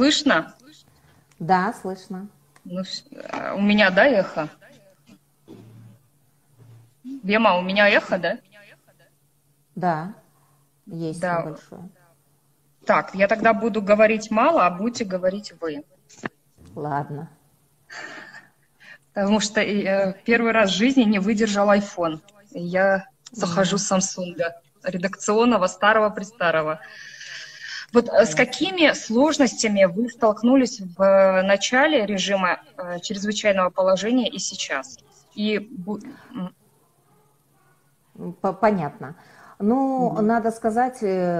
Слышно? Да, слышно. Ну, у меня, да, эхо? Вема, у меня эхо, да? Да, есть Да. небольшое. Так, я тогда буду говорить мало, а будете говорить вы. Ладно. Потому что первый раз в жизни не выдержал iPhone. И я захожу с Samsung, редакционного, старого-престарого. Вот с Ясно. какими сложностями вы столкнулись в начале режима чрезвычайного положения и сейчас? Понятно. Ну, Мгм. надо сказать,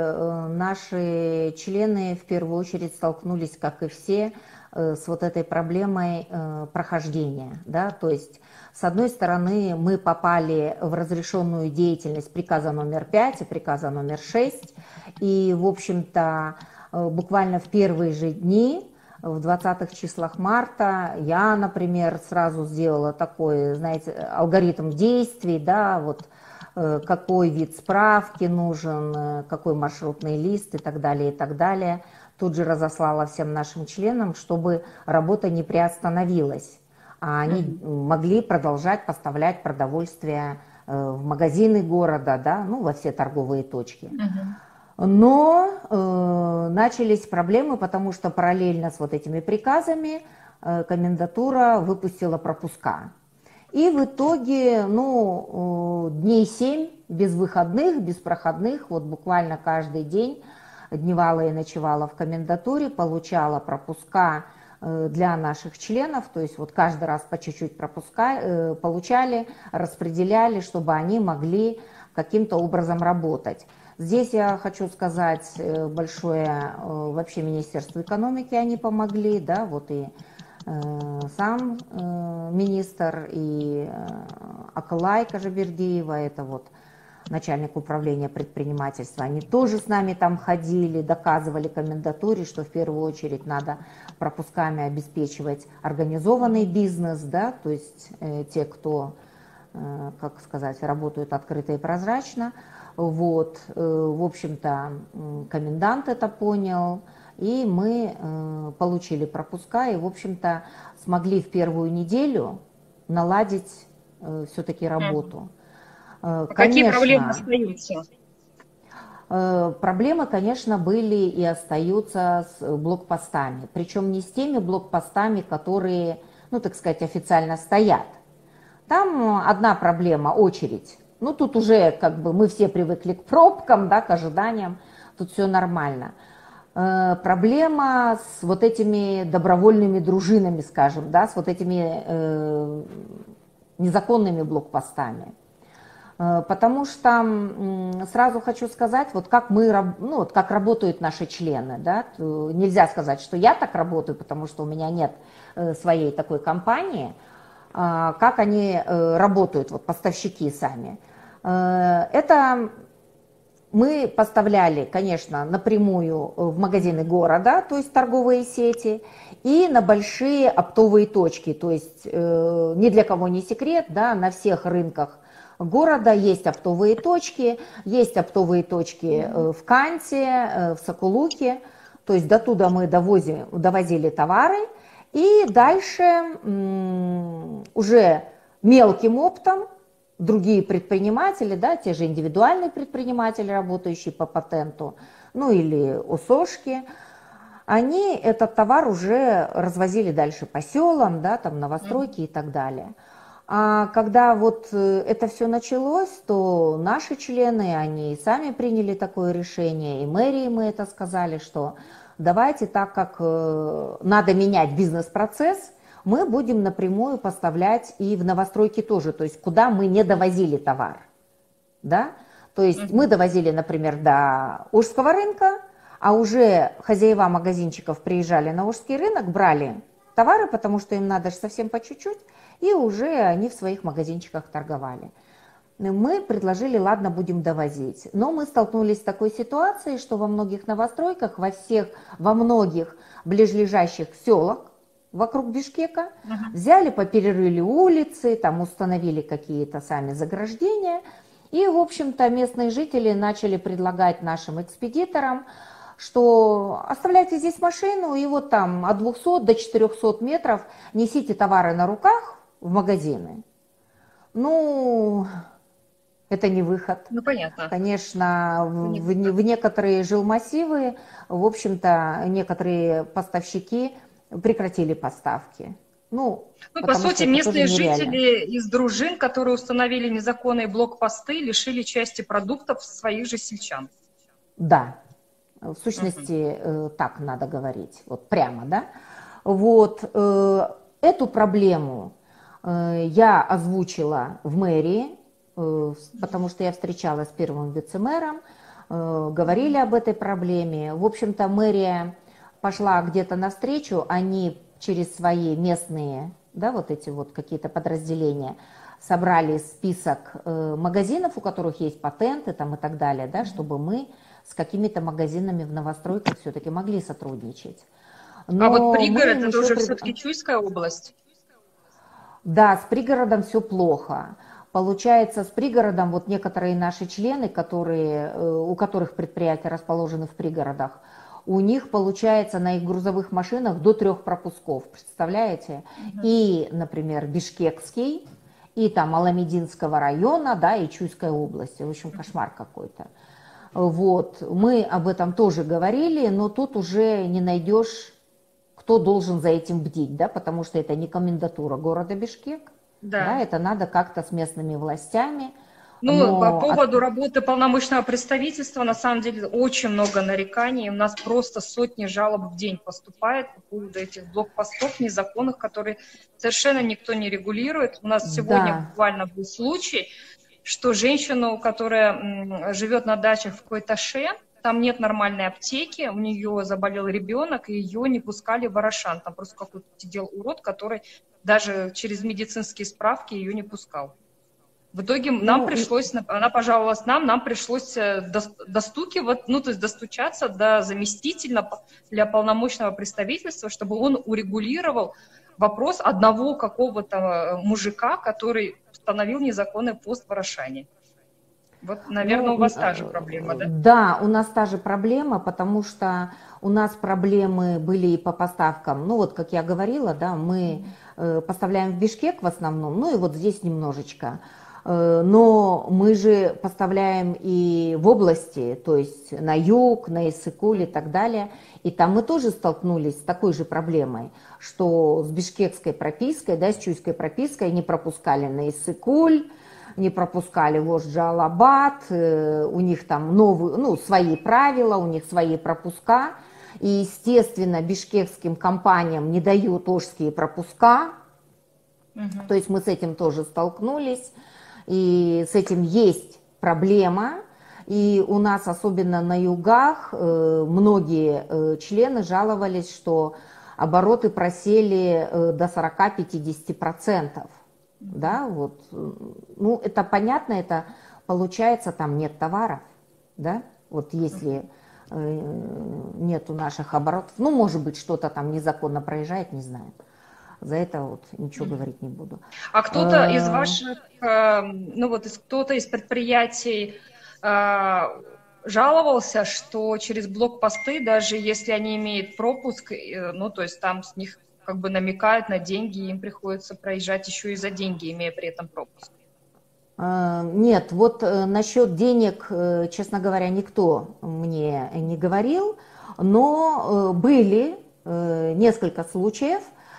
наши члены в первую очередь столкнулись, как и все, с вот этой проблемой прохождения, да, то есть, с одной стороны, мы попали в разрешенную деятельность приказа номер 5 и приказа номер 6, и, в общем-то, буквально в первые же дни, в 20-х числах марта, я, например, сразу сделала такой, знаете, алгоритм действий, да, вот, какой вид справки нужен, какой маршрутный лист и так далее, и так далее. Тут же разослала всем нашим членам, чтобы работа не приостановилась, а они Мгм. могли продолжать поставлять продовольствие в магазины города, да, ну, во все торговые точки. Мгм. Но начались проблемы, потому что параллельно с вот этими приказами комендатура выпустила пропуска. И в итоге, ну, дней 7 без выходных, без проходных, вот буквально каждый день дневала и ночевала в комендатуре, получала пропуска для наших членов, то есть вот каждый раз по чуть-чуть пропуска получали, распределяли, чтобы они могли каким-то образом работать. Здесь я хочу сказать большое вообще Министерству экономики, они помогли, да, вот и сам министр, и Акылай Кажибердиева, это вот начальник управления предпринимательства, они тоже с нами там ходили, доказывали комендатуре, что в первую очередь надо пропусками обеспечивать организованный бизнес, да, то есть те, кто, как сказать, работают открыто и прозрачно. Вот, в общем-то, комендант это понял, и мы получили пропуска, и, в общем-то, смогли в первую неделю наладить все-таки Мгм. работу. А какие проблемы Конечно, остаются? проблемы, конечно, были и остаются с блокпостами. Причем не с теми блокпостами, которые, ну, так сказать, официально стоят. Там одна проблема – очередь. Ну, тут уже как бы мы все привыкли к пробкам, да, к ожиданиям, тут все нормально. Проблема с вот этими добровольными дружинами, скажем, да, с вот этими незаконными блокпостами. Потому что сразу хочу сказать, вот как мы, ну, вот как работают наши члены, да, нельзя сказать, что я так работаю, потому что у меня нет своей такой компании, как они работают, вот поставщики сами. Это мы поставляли, конечно, напрямую в магазины города, то есть торговые сети, и на большие оптовые точки, то есть ни для кого не секрет, да, на всех рынках города есть оптовые точки в Канте, в Сокулуке, то есть до туда мы довозили товары, и дальше уже мелким оптом другие предприниматели, да, те же индивидуальные предприниматели, работающие по патенту, ну или ОСОшки, они этот товар уже развозили дальше по селам, да, там новостройки и так далее. А когда вот это все началось, то наши члены, они сами приняли такое решение, и мэрии мы это сказали, что давайте, так как надо менять бизнес-процесс, мы будем напрямую поставлять и в новостройки тоже, то есть куда мы не довозили товар, да, то есть мы Мгм. довозили, например, до Ужского рынка, а уже хозяева магазинчиков приезжали на Ужский рынок, брали товары, потому что им надо же совсем по чуть-чуть, и уже они в своих магазинчиках торговали. Мы предложили, ладно, будем довозить. Но мы столкнулись с такой ситуацией, что во многих новостройках, во многих ближайших селах вокруг Бишкека Мгм. взяли, поперерыли улицы, там установили какие-то сами заграждения. И, в общем-то, местные жители начали предлагать нашим экспедиторам что оставляйте здесь машину и вот там от 200 до 400 метров несите товары на руках в магазины. Ну, это не выход. Ну, понятно. Конечно, Это не в выход. некоторые жилмассивы, в общем-то, некоторые поставщики прекратили поставки. Ну, Ну, по потому что сути, это тоже местные нереально. жители из дружин, которые установили незаконные блокпосты, лишили части продуктов своих же сельчан. Да, в Мгм. сущности, так надо говорить, вот прямо, да. Вот, эту проблему я озвучила в мэрии, потому что я встречалась с первым вице-мэром, говорили об этой проблеме. В общем-то, мэрия пошла где-то навстречу, они через свои местные, да, вот эти вот какие-то подразделения, собрали список магазинов, у которых есть патенты там и так далее, да, чтобы мы с какими-то магазинами в новостройках все-таки могли сотрудничать. А вот Но мы пригород — им это еще... уже все-таки Чуйская область. Да, с пригородом все плохо. Получается, с пригородом вот некоторые наши члены, которые, у которых предприятия расположены в пригородах, у них получается на их грузовых машинах до 3 пропусков, представляете? Мгм. И, например, Бишкекский, и там Аламединского района, да, и Чуйской области. В общем, кошмар какой-то. Вот, мы об этом тоже говорили, но тут уже не найдешь, кто должен за этим бдить, да, потому что это не комендатура города Бишкек, да, Да. это надо как-то с местными властями, Ну, по но поводу работы полномочного представительства, на самом деле, очень много нареканий. У нас просто сотни жалоб в день поступает по поводу этих блокпостов незаконных, которые совершенно никто не регулирует. У нас сегодня да, буквально был случай, что женщину, которая живет на дачах в Койташе, там нет нормальной аптеки, у нее заболел ребенок, и ее не пускали в Орошан. Там просто какой-то сидел урод, который даже через медицинские справки ее не пускал. В итоге нам ну, пришлось, она пожаловалась нам пришлось достукивать, ну, то есть достучаться до заместителя для полномочного представительства, чтобы он урегулировал вопрос одного какого-то мужика, который установил незаконный пост в Орошане. Вот, наверное, у вас та же проблема, да? да, у нас та же проблема, потому что у нас проблемы были и по поставкам. Ну вот, как я говорила, да, мы поставляем в Бишкек в основном, ну и вот здесь немножечко. Но мы же поставляем и в области, то есть на юг, на Иссык-Куль и так далее. И там мы тоже столкнулись с такой же проблемой, что с бишкекской пропиской, да, с чуйской пропиской не пропускали на Иссык-Куль, не пропускали в Ожджалабад, у них там новые, ну, свои правила, у них свои пропуска. И, естественно, бишкекским компаниям не дают ожские пропуска. Мгм. То есть мы с этим тоже столкнулись. И с этим есть проблема. И у нас, особенно на югах, многие члены жаловались, что обороты просели до 40-50%. Да, вот, ну, это понятно, это получается, там нет товаров, да, вот если нету наших оборотов, ну, может быть, что-то там незаконно проезжает, не знаю, за это вот ничего говорить не буду. А кто-то из ваших, ну вот кто-то из предприятий жаловался, что через блокпосты, даже если они имеют пропуск, ну то есть там с них как бы намекают на деньги, им приходится проезжать еще и за деньги, имея при этом пропуск. Нет, вот насчет денег, честно говоря, никто мне не говорил, но были несколько случаев,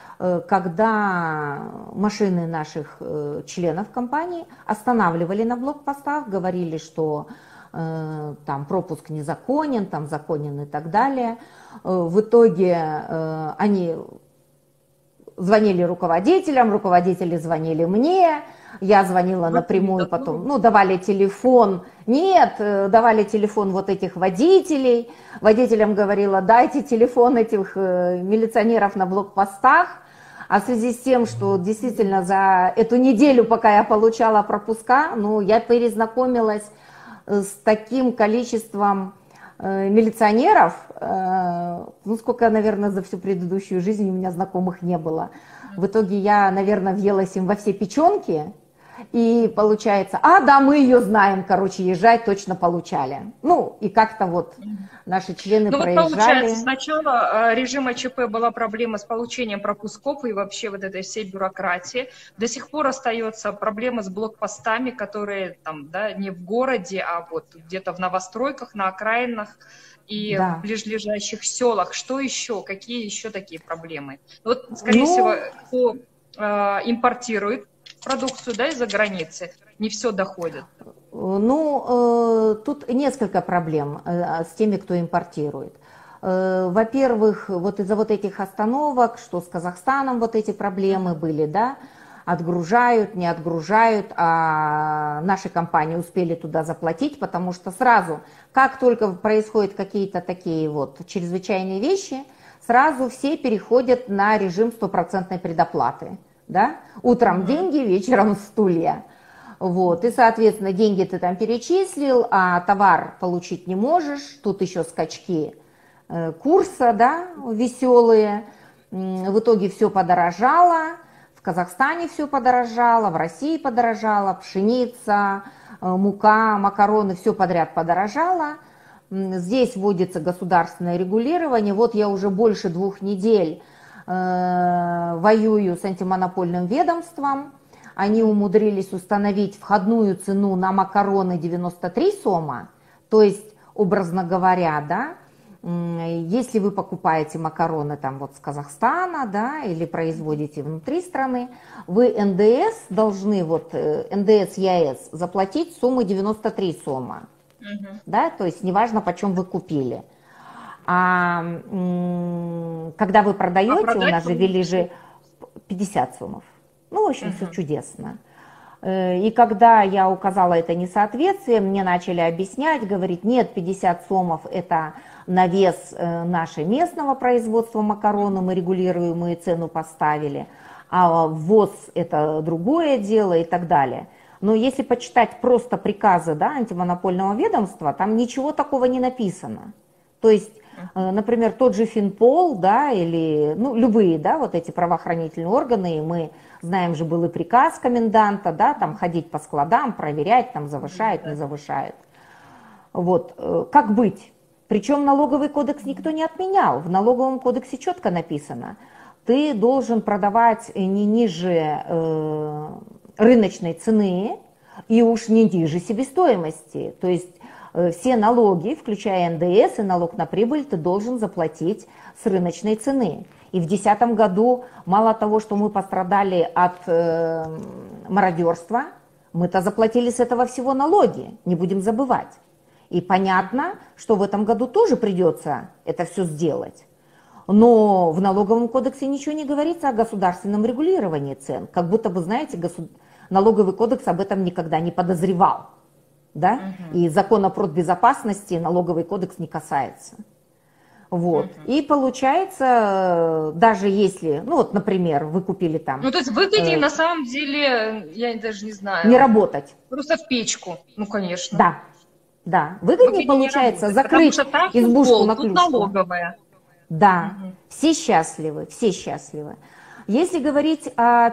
когда машины наших членов компании останавливали на блокпостах, говорили, что там пропуск незаконен, там законен и так далее. В итоге они звонили руководителям, руководители звонили мне, я звонила В напрямую комендатуру. потом, ну, давали телефон, нет, давали телефон вот этих водителей, водителям говорила, дайте телефон этих милиционеров на блокпостах, а в связи с тем, что действительно за эту неделю, пока я получала пропуска, ну, я перезнакомилась с таким количеством милиционеров, ну, сколько, наверное, за всю предыдущую жизнь у меня знакомых не было. В итоге я, наверное, въелась им во все печенки, И получается, да, мы ее знаем, короче, езжай, точно получали. Ну, и как-то вот наши члены Ну вот проезжали. получается, сначала режима ЧП была проблема с получением пропусков и вообще вот этой всей бюрократии. До сих пор остается проблема с блокпостами, которые там, да, не в городе, а вот где-то в новостройках, на окраинах и в Да. ближайших селах. Что еще? Какие еще такие проблемы? Вот, скорее всего, кто импортирует продукцию, да, из-за границы, не все доходит. Ну, тут несколько проблем с теми, кто импортирует. Во-первых, вот из-за вот этих остановок, что с Казахстаном вот эти проблемы были, да, отгружают, не отгружают, а наши компании успели туда заплатить, потому что сразу, как только происходят какие-то такие вот чрезвычайные вещи, сразу все переходят на режим стопроцентной предоплаты, да, утром деньги, вечером стулья. Вот, и, соответственно, деньги ты там перечислил, а товар получить не можешь. Тут еще скачки курса, да, веселые. В итоге все подорожало. В Казахстане все подорожало, в России подорожало, пшеница, мука, макароны, все подряд подорожало. Здесь вводится государственное регулирование. Вот я уже больше 2 недель воюю с антимонопольным ведомством. Они умудрились установить входную цену на макароны 93 сома, то есть, образно говоря, да, если вы покупаете макароны там вот с Казахстана, да, или производите внутри страны, вы НДС должны, вот НДС ЕАЭС, заплатить сумму 93 сома, да, то есть неважно, почем вы купили. А когда вы продаете, у нас же ввели же 50 сомов. Ну, в общем, все чудесно. И когда я указала это несоответствие, мне начали объяснять, говорить, нет, 50 сомов это на вес нашего местного производства макароны, мы регулируемую цену поставили, а ввоз это другое дело и так далее. Но если почитать просто приказы, да, антимонопольного ведомства, там ничего такого не написано. То есть, например, тот же Финпол, да, или, ну, любые, да, вот эти правоохранительные органы, мы знаем же, был и приказ коменданта, да, там ходить по складам, проверять, там завышают, не завышают. Вот, как быть? Причем налоговый кодекс никто не отменял. В налоговом кодексе четко написано, ты должен продавать не ниже рыночной цены и уж не ниже себестоимости. То есть все налоги, включая НДС и налог на прибыль, ты должен заплатить с рыночной цены. И в 2010 году мало того, что мы пострадали от мародерства, мы-то заплатили с этого всего налоги, не будем забывать. И понятно, что в этом году тоже придется это все сделать. Но в налоговом кодексе ничего не говорится о государственном регулировании цен. Как будто бы, знаете, налоговый кодекс об этом никогда не подозревал. Да? И закона продбезопасности налоговый кодекс не касается. Вот. И получается, даже если, ну вот, например, вы купили там... Ну, то есть выгоднее, на самом деле, я даже не знаю... Не работать. Просто в печку, ну, конечно. Да, да. Выгоднее получается закрыть избушку на ключ. Налоговая. Да, все счастливы, все счастливы. Если говорить о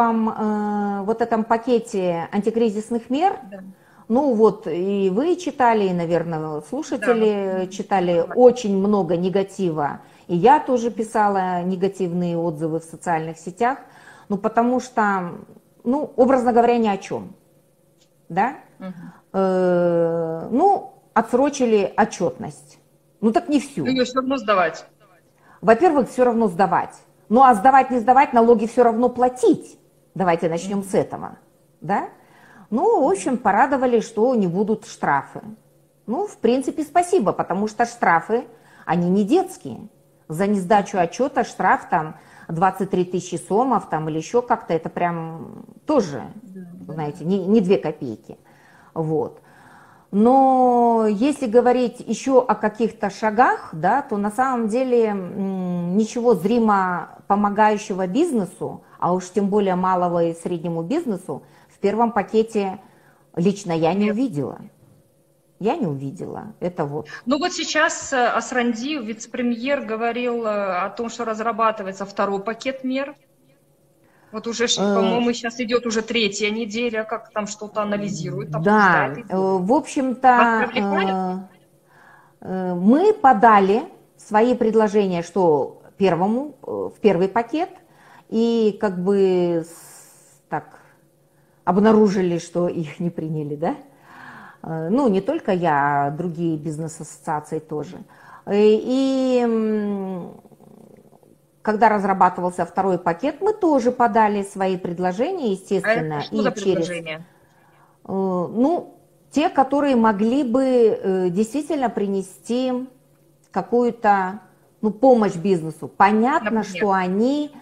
первом вот этом пакете антикризисных мер... Да. Ну вот и вы читали, и, наверное, слушатели читали очень много негатива. И я тоже писала негативные отзывы в социальных сетях. Ну потому что, ну, образно говоря, ни о чем. Да? Ну, отсрочили отчетность. Ну так не всю. Ее все равно сдавать. Во-первых, все равно сдавать. Ну а сдавать, не сдавать, налоги все равно платить. Давайте начнем с этого. Да? Ну, в общем, порадовали, что не будут штрафы. Ну, в принципе, спасибо, потому что штрафы, они не детские. За несдачу отчета штраф там 23 тысячи сомов там, или еще как-то, это прям тоже, знаете, не 2 копейки. Вот. Но если говорить еще о каких-то шагах, да, то на самом деле ничего зримо помогающего бизнесу, а уж тем более малого и среднему бизнесу, в первом пакете лично я не увидела. Я не увидела. Это вот. Ну вот сейчас Асранди, вице-премьер, говорил о том, что разрабатывается 2-й пакет мер. Вот уже, по-моему, сейчас идет уже 3-я неделя, как там что-то анализируют, Да, обсуждают. в Вас общем-то, привлекали? мы подали свои предложения, что в первый пакет, и как бы так обнаружили, что их не приняли, да? Ну, не только я, а другие бизнес-ассоциации тоже. И когда разрабатывался второй пакет, мы тоже подали свои предложения, А это естественно, что за и через, предложение? ну, те, которые могли бы действительно принести какую-то, ну, помощь бизнесу. Понятно, Например, что они,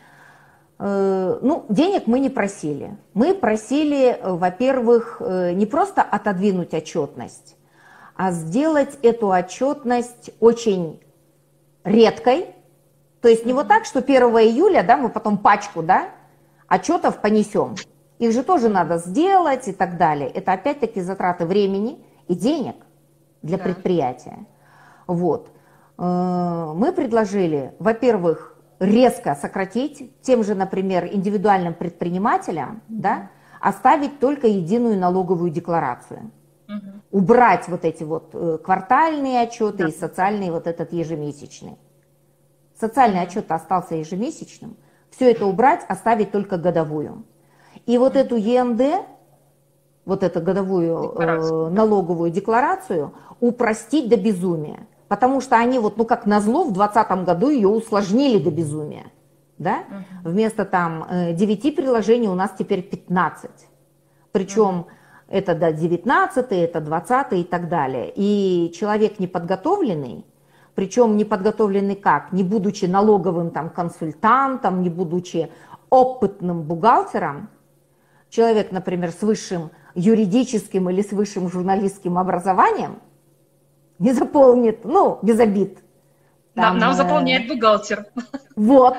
ну, денег мы не просили. Мы просили, во-первых, не просто отодвинуть отчетность, а сделать эту отчетность очень редкой. То есть не вот так, что 1 июля, да, мы потом пачку, да, отчетов понесем. Их же тоже надо сделать и так далее. Это опять-таки затраты времени и денег для да. предприятия. Вот. Мы предложили, во-первых, резко сократить тем же, например, индивидуальным предпринимателям, да, оставить только единую налоговую декларацию. Убрать вот эти вот квартальные отчеты и социальный вот этот ежемесячный. Социальный отчет остался ежемесячным. Все это убрать, оставить только годовую. И вот эту ЕНД, вот эту годовую налоговую декларацию, упростить до безумия. Потому что они вот, ну как назло, в 2020 году ее усложнили до безумия. Да? Вместо там 9 приложений у нас теперь 15. Причем это 19, это 20 и так далее. И человек неподготовленный, причем неподготовленный как? Не будучи налоговым там консультантом, не будучи опытным бухгалтером, человек, например, с высшим юридическим или с высшим журналистским образованием, не заполнит, ну, без обид. Там, Нам заполняет бухгалтер. Вот.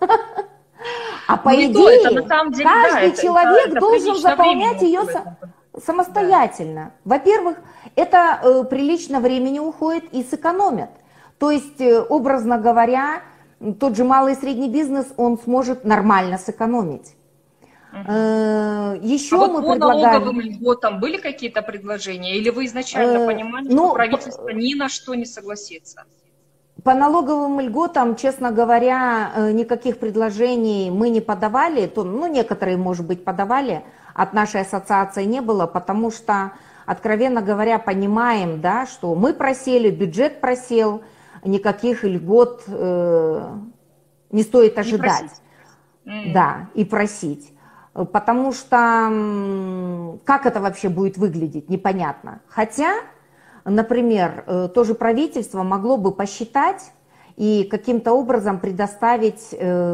А по Ну и то, это на идее, самом деле, да, каждый человек это должен прилично заполнять времени ее уходит. самостоятельно. Во-первых, это прилично времени уходит и сэкономит. То есть, образно говоря, тот же малый и средний бизнес, он сможет нормально сэкономить. Еще А вот мы по предлагали... налоговым льготам были какие-то предложения? Или вы изначально понимали, что правительство ни на что не согласится? По налоговым льготам, честно говоря, никаких предложений мы не подавали. Ну, некоторые, может быть, подавали, от нашей ассоциации не было, потому что, откровенно говоря, понимаем, да, что мы просели, бюджет просел, никаких льгот не стоит ожидать. Да, и просить. Потому что как это вообще будет выглядеть, непонятно. Хотя, например, тоже правительство могло бы посчитать и каким-то образом предоставить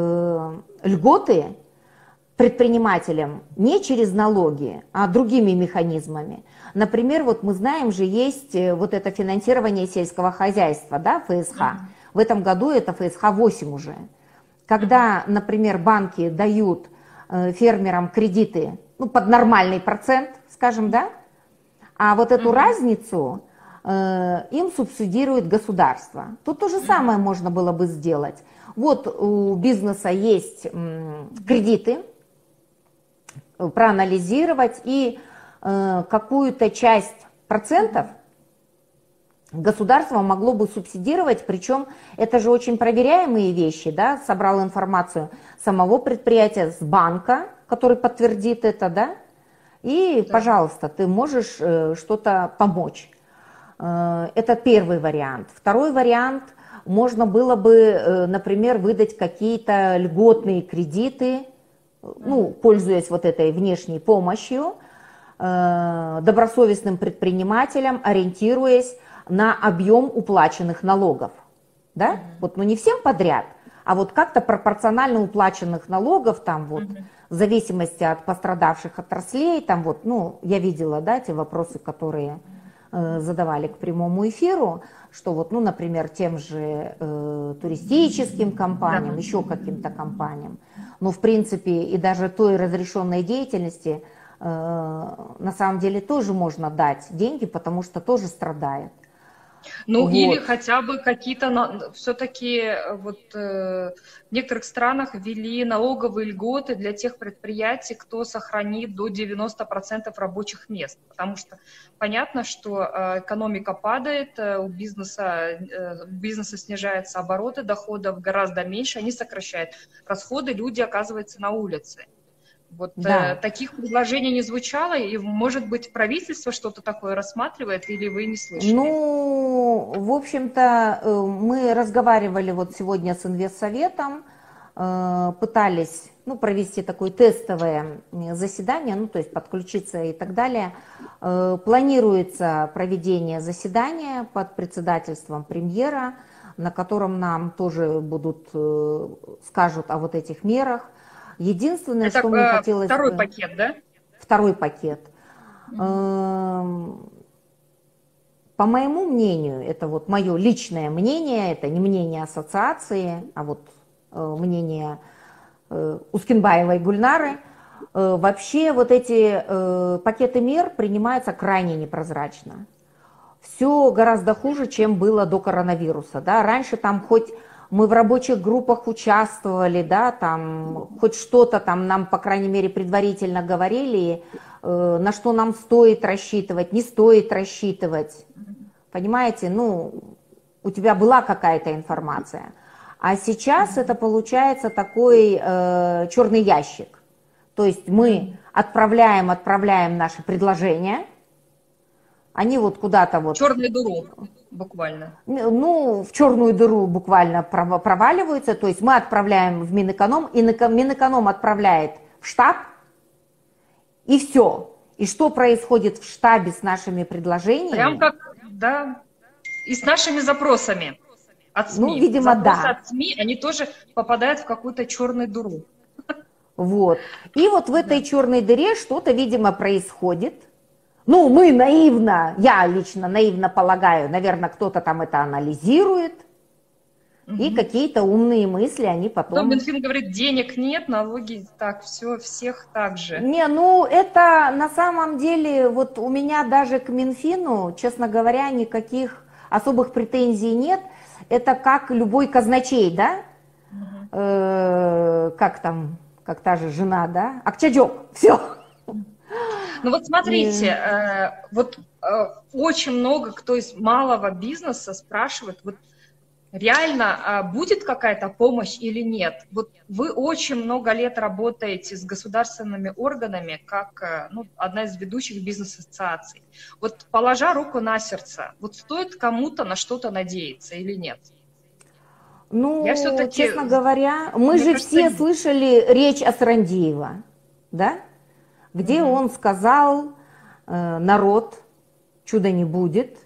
льготы предпринимателям не через налоги, а другими механизмами. Например, вот мы знаем же, есть вот это финансирование сельского хозяйства, да, ФСХ. В этом году это ФСХ-8 уже. Когда, например, банки дают фермерам кредиты, ну, под нормальный процент, скажем, да, а вот эту разницу им субсидирует государство. Тут то же самое можно было бы сделать. Вот у бизнеса есть кредиты, проанализировать и какую-то часть процентов государство могло бы субсидировать, причем это же очень проверяемые вещи, да, собрал информацию самого предприятия, с банка, который подтвердит это, да, и, пожалуйста, ты можешь что-то помочь. Это первый вариант. Второй вариант, можно было бы, например, выдать какие-то льготные кредиты, ну, пользуясь вот этой внешней помощью, добросовестным предпринимателям, ориентируясь на объем уплаченных налогов. Да? Вот, ну не всем подряд, а вот как-то пропорционально уплаченных налогов, там вот, в зависимости от пострадавших отраслей, там вот, ну, я видела, да, те вопросы, которые задавали к прямому эфиру, что вот, ну, например, тем же туристическим компаниям, еще каким-то компаниям, ну, в принципе, и даже той разрешенной деятельности на самом деле тоже можно дать деньги, потому что тоже страдает. Ну, или Вот. хотя бы какие-то, все-таки вот в некоторых странах ввели налоговые льготы для тех предприятий, кто сохранит до 90% рабочих мест. Потому что понятно, что экономика падает, у бизнеса снижаются обороты, доходов гораздо меньше, они сокращают расходы, люди оказываются на улице. Вот Да. таких предложений не звучало, и, может быть, правительство что-то такое рассматривает, или вы не слышали? Ну, в общем-то, мы разговаривали вот сегодня с Инвестсоветом, пытались, ну, провести такое тестовое заседание, ну, то есть подключиться и так далее. Планируется проведение заседания под председательством премьера, на котором нам тоже скажут о вот этих мерах. Единственное, что мне Это хотелось второй бы, пакет, да? второй пакет. Мгм. По моему мнению, это вот мое личное мнение, это не мнение ассоциации, а вот мнение Ускенбаевой Гульнары, вообще вот эти пакеты мер принимаются крайне непрозрачно. Все гораздо хуже, чем было до коронавируса. Да? Раньше там хоть мы в рабочих группах участвовали, да, там хоть что-то там нам, по крайней мере, предварительно говорили, на что нам стоит рассчитывать, не стоит рассчитывать. Понимаете, ну, у тебя была какая-то информация. А сейчас это получается такой черный ящик. То есть мы отправляем наши предложения, они вот куда-то вот, Черную дыру, буквально. ну, в черную дыру буквально проваливаются. То есть мы отправляем в Минэконом, и Минэконом отправляет в штаб, и все. И что происходит в штабе с нашими Прям предложениями? как, да, и с нашими запросами от Ну, СМИ. видимо, Запросы да. от СМИ, они тоже попадают в какую-то черную дыру. Вот. И вот в этой Да. черной дыре что-то, видимо, происходит. Ну, мы наивно, я лично наивно полагаю, наверное, кто-то там это анализирует, и Мгм. какие-то умные мысли они Потом потом... Минфин говорит, денег нет, налоги так, все, всех так же. Не, ну это на самом деле, вот у меня даже к Минфину, честно говоря, никаких особых претензий нет. Это как любой казначей, да? Мгм. Как там, как та же жена, да? Акчадёк, все. Ну вот смотрите, очень много кто из малого бизнеса спрашивает, вот реально будет какая-то помощь или нет? Вот вы очень много лет работаете с государственными органами, как одна из ведущих бизнес-ассоциаций. Вот положа руку на сердце, вот стоит кому-то на что-то надеяться или нет? Я Ну, все-таки, честно говоря, мы мне же кажется, все нет. слышали речь Асрандиева, да? Где Мгм. он сказал, народ, чуда не будет,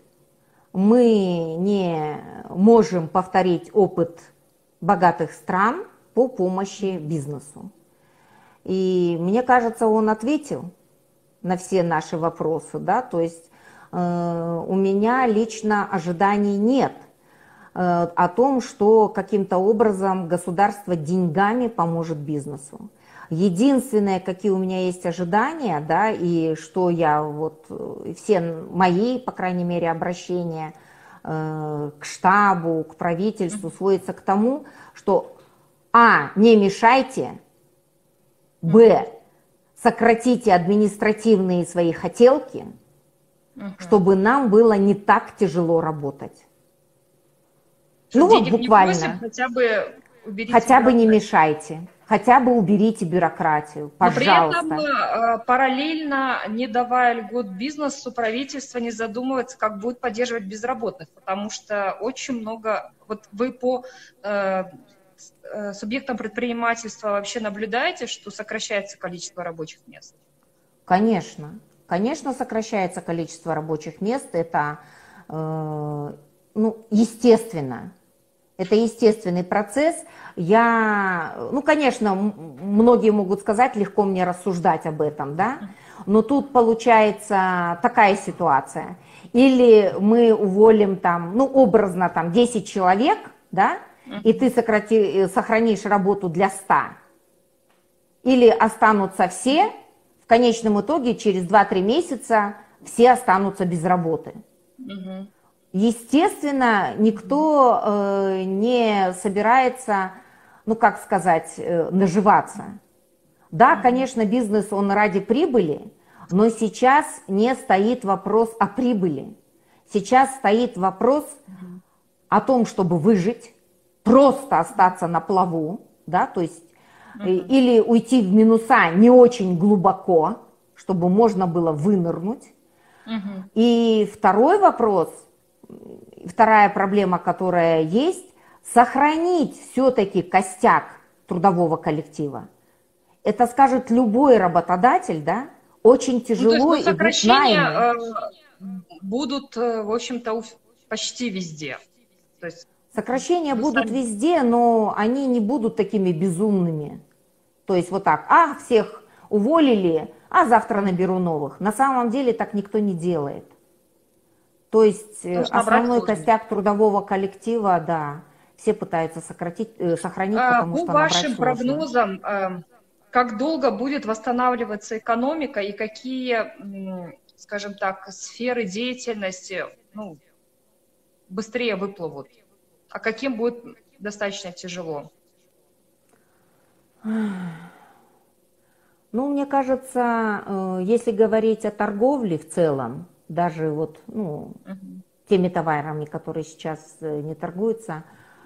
мы не можем повторить опыт богатых стран по помощи бизнесу. И мне кажется, он ответил на все наши вопросы, да, то есть у меня лично ожиданий нет о том, что каким-то образом государство деньгами поможет бизнесу. Единственное, какие у меня есть ожидания, да, и что я вот, все мои, по крайней мере, обращения к штабу, к правительству сводятся к тому, что не мешайте, Мгм. сократите административные свои хотелки, Мгм. чтобы нам было не так тяжело работать. Что Ну вот денег не просим, буквально. хотя бы уберите Хотя бы не бюрократию. мешайте, хотя бы уберите бюрократию, Но при этом пожалуйста. параллельно, не давая льгот бизнесу, правительство не задумывается, как будет поддерживать безработных, потому что очень много, вот вы по субъектам предпринимательства вообще наблюдаете, что сокращается количество рабочих мест? Конечно, конечно, сокращается количество рабочих мест, это ну, естественно. Это естественный процесс. Ну, конечно, многие могут сказать, легко мне рассуждать об этом, да, но тут получается такая ситуация. Или мы уволим там, ну, образно там 10 человек, да, и ты сохранишь работу для 100. Или останутся все, в конечном итоге через 2-3 месяца все останутся без работы. Мгм. естественно, никто не собирается, ну как сказать, наживаться. Да, конечно, бизнес, он ради прибыли, но сейчас не стоит вопрос о прибыли. Сейчас стоит вопрос о том, чтобы выжить, просто остаться на плаву, да, то есть или уйти в минуса не очень глубоко, чтобы можно было вынырнуть. И второй вопрос, вторая проблема, которая есть, сохранить все-таки костяк трудового коллектива. Это скажет любой работодатель, да, очень тяжело Ну, то есть, идут наймы. сокращения будут, в общем-то, почти везде. То есть, Сокращения будут везде, но они не будут такими безумными. То есть вот так, всех уволили, а завтра наберу новых. На самом деле так никто не делает. То есть основной костяк трудового коллектива, да, все пытаются сохранить, потому что по вашим прогнозам, как долго будет восстанавливаться экономика и какие, скажем так, сферы деятельности, ну, быстрее выплывут, а каким будет достаточно тяжело? Ну, мне кажется, если говорить о торговле в целом, даже вот, ну, теми товарами, которые сейчас не торгуются,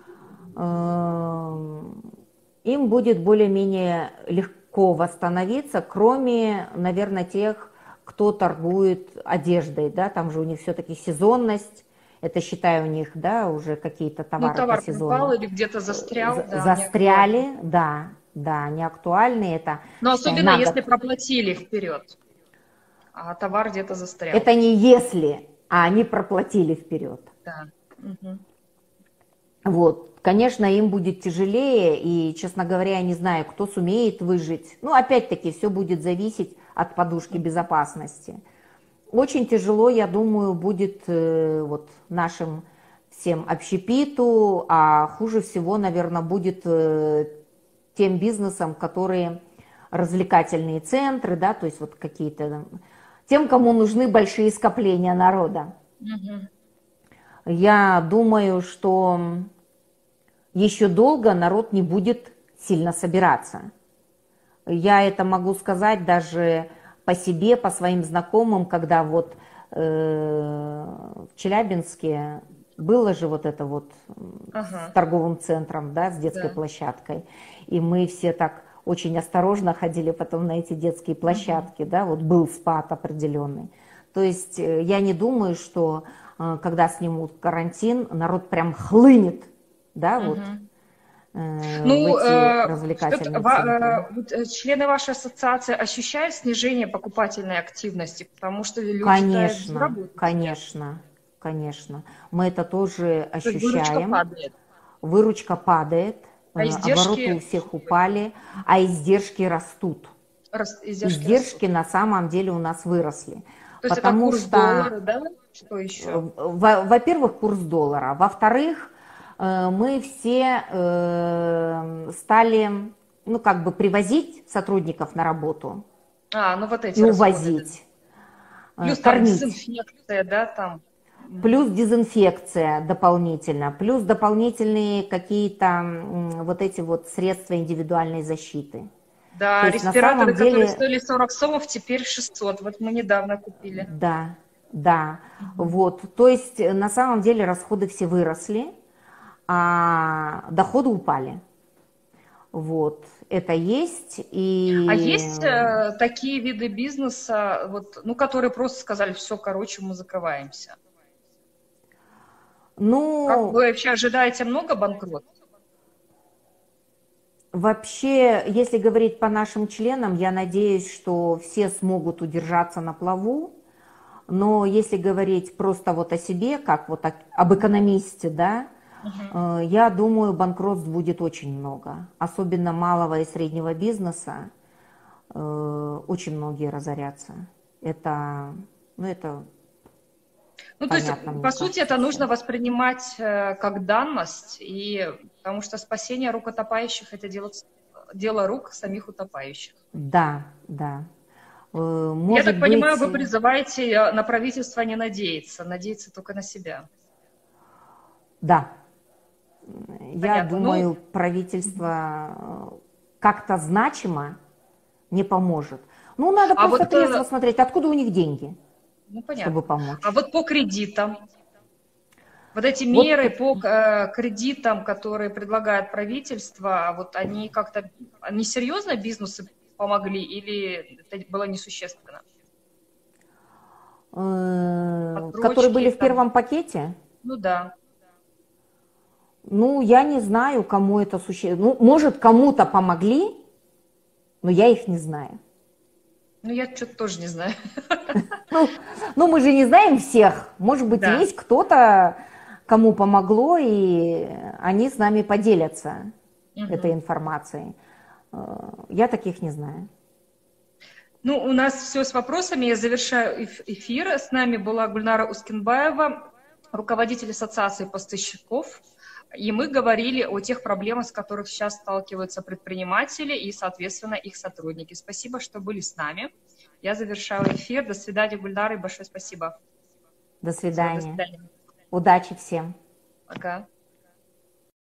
им будет более-менее легко восстановиться, кроме, наверное, тех, кто торгует одеждой, да, там же у них все-таки сезонность, это, считаю, у них, да, уже какие-то товары товар по сезону. пропал или где-то застрял, застряли, да, не актуальны это. Но особенно если проплатили вперед, а товар где-то застрял. Это не если, а они проплатили вперед. Да. Вот, конечно, им будет тяжелее, и, честно говоря, я не знаю, кто сумеет выжить. Ну, опять-таки, все будет зависеть от подушки безопасности. Очень тяжело, я думаю, будет вот нашим всем общепиту, а хуже всего, наверное, будет тем бизнесам, которые развлекательные центры, да, то есть вот какие-то, тем, кому нужны большие скопления народа. Я думаю, что еще долго народ не будет сильно собираться. Я это могу сказать даже по себе, по своим знакомым, когда вот в Челябинске было же вот это вот с торговым центром, да, с детской площадкой. И мы все так очень осторожно ходили потом на эти детские площадки, да, вот был спад определенный. То есть я не думаю, что когда снимут карантин, народ прям хлынет, да, вот в эти развлекательные центры. Члены вашей ассоциации ощущают снижение покупательной активности, потому что люди заработают. Конечно. Мы это тоже ощущаем. Выручка падает. Выручка падает, обороты у всех упали, а издержки растут. Издержки на самом деле у нас выросли. То есть это курс доллара, да? Что еще? Во-первых, курс доллара. Во-вторых, мы все стали, ну, как бы привозить сотрудников на работу вот эти и увозить. Плюс там дезинфекция, да, там. Плюс дезинфекция дополнительно, плюс дополнительные какие-то вот эти вот средства индивидуальной защиты. Да, респираторы, которые стоили 40 сомов, теперь 600. Вот мы недавно купили. Да. Вот. То есть на самом деле расходы все выросли, а доходы упали. Вот. Это есть. А есть такие виды бизнеса, вот, ну, которые просто сказали, все, короче, мы закрываемся? Ну, как вы вообще ожидаете много банкротств? Вообще, если говорить по нашим членам, я надеюсь, что все смогут удержаться на плаву. Но если говорить просто вот о себе, как вот об экономисте, да, я думаю, банкротств будет очень много. Особенно малого и среднего бизнеса. Очень многие разорятся. Ну, то есть, по сути, это нужно воспринимать как данность, потому что спасение рук утопающих – это дело рук самих утопающих. Да. Я так понимаю, вы призываете на правительство не надеяться, надеяться только на себя. Да. Я Понятно. думаю, Ну, правительство как-то значимо не поможет. Ну, надо а просто вот, трезво смотреть, откуда у них деньги, ну, чтобы понятно. А помочь. вот по кредитам, вот эти Вот, меры по кредитам, которые предлагает правительство, вот они как-то, они серьезно бизнесу помогли или это было несущественно? которые Отсрочки были в там, первом пакете, ну да. ну, я не знаю, кому это существенно. Ну, может, кому-то помогли, но я их не знаю. Ну, я что-то тоже не знаю. Ну, ну, мы же не знаем всех. Может быть, Да. есть кто-то, кому помогло, и они с нами поделятся этой Мгм. информацией. Я таких не знаю. Ну, у нас все с вопросами. Я завершаю эфир. С нами была Гульнара Ускенбаева, руководитель Ассоциации поставщиков. И мы говорили о тех проблемах, с которыми сейчас сталкиваются предприниматели и, соответственно, их сотрудники. Спасибо, что были с нами. Я завершаю эфир. До свидания, Гульнара, и большое спасибо. До Все, до свидания. свидания. Удачи всем. Пока.